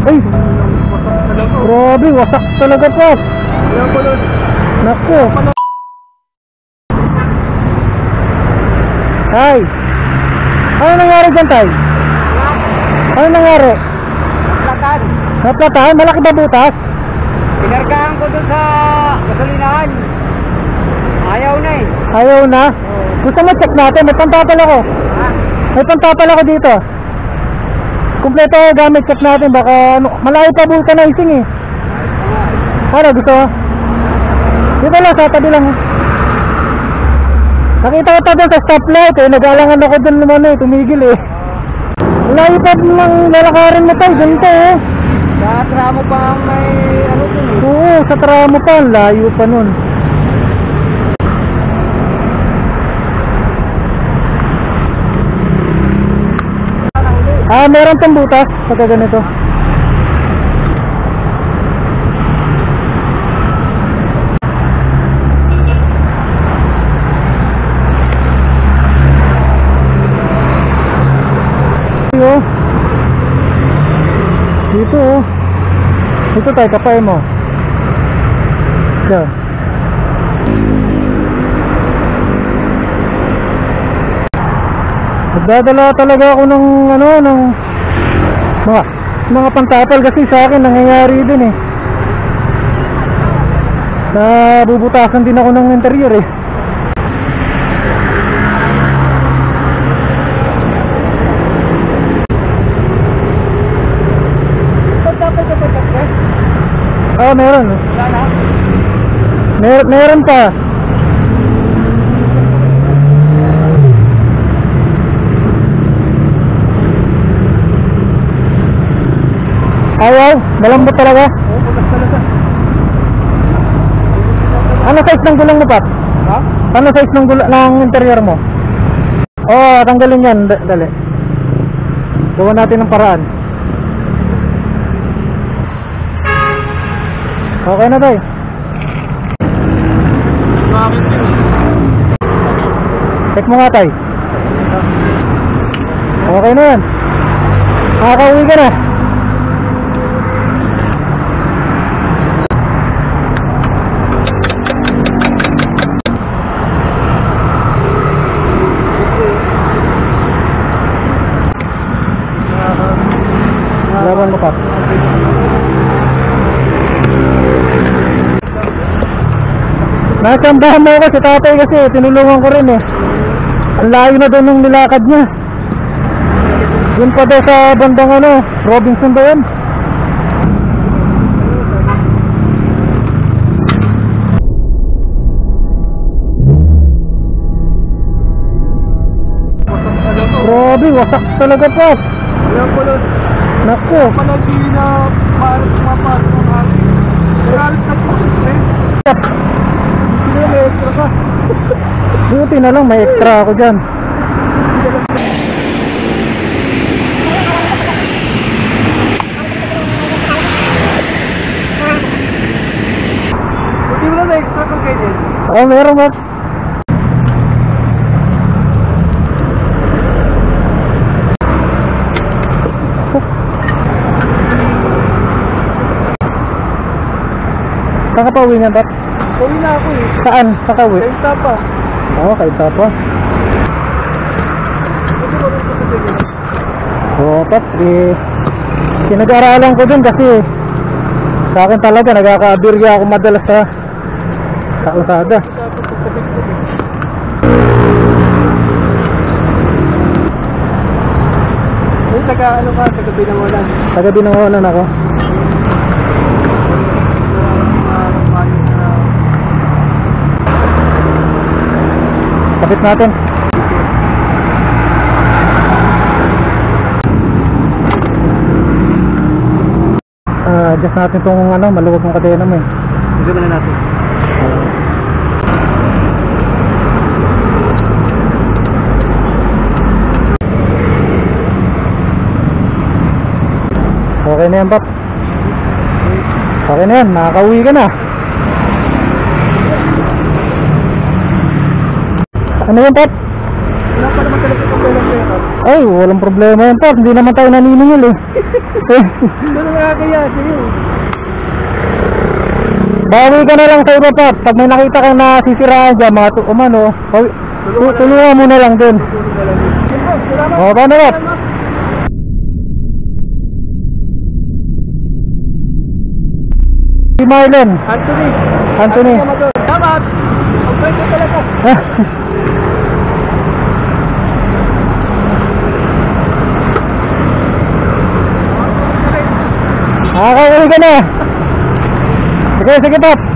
Ay! Grabe, wasak talaga po. Naku. Tay, ano nangyari dyan, Tay? Ano nangyari? Naplatan. Naplatan? Malaki ba butas? Pinargahan ko doon sa gasolinahan. Ayaw na eh. Ayaw na? Gusto mo check natin? May pantapal ako. Ha? May pantapal ako dito. Kompleto gamit, check natin. Baka ano, malayo pa vulcanizing eh. Ano gusto mo? Dito lang, sa tabi lang. Nakita ko pa doon sa stoplight eh. Nag-alangan ako doon naman eh. Tumigil eh. Malayo pa ng lalakarin mo tayo. Ganito eh. Sa tramo pa ang may ano dun eh. Oo, sa tramo pa. Layo pa nun. Meron pang butas pagka ganito. Dito oh. Dito tayo, kapay mo. Diyan. Nagdadala talaga ako ng ano, ng mga pantapal kasi sa akin nangyayari din eh. Nabubutasan din ako ng interior eh. Pagtapal ka pagtapal? Oo, meron. Wala na? Meron pa. Ayaw, malambot talaga. Oo, butas talaga. Ano size ng gulong mo, Pat? Ha? Ano size ng interior mo? Oo, tanggalin yan. Dali. Gawa natin ng paraan. Okay na tayo. Check mo nga tayo. Okay na yan. Makakauwi ka na. Laban mo, Pat. Nasambahan mo ako si tatay kasi tinulungan ko rin eh. Ang layo na doon ng nilakad niya. Yun pa daw sa bandang ano, Robinson ba yun? Grabe, wasak talaga, Pat. Alam ko nun. Naku. Palagi na maalit mapasok ng akin. Maalit na po. Hindi na may extra ka. Buti na lang may extra ako dyan. Buti mo na may extra kang ganyan. Oo, meron ba? Saan ka pa uwi niyan, Pat? Uwi na ako eh. Saan? Saan ka uwi? Kain tapa. Oo, kahit tapa. Buti mo rin ko sa ganyan. Oo, Pat. Pinag-aralan ko dun kasi sa akin talaga nagkaka-abirya ako madalas sa kalsada. Dapat pagkabit ko eh. Ay, taga ano ka? Taga Binangonan. Taga Binangonan ako. Kapit natin. Adjust natin itong ano, maluwag ng kadena mo eh. Sige na natin. Okay na yan, Pat. Okay na yan, nakakauwi ka na. Ano yan, Pat? Wala pa naman talaga kung kailan pera. Ay, walang problema yan, Pop. Hindi naman tayo naniningil eh. Doon nga kaya sa'yo. Bawi ka na lang sa iba, Pop. Pag may nakita kang nasisiraan dyan, mga umano, tulungan mo na lang din. O, paano, Pop? Si Marlon. Anthony. Dapat. Mag-break ko talaga. Nakakauwi ka na. Sige, sige, Pop.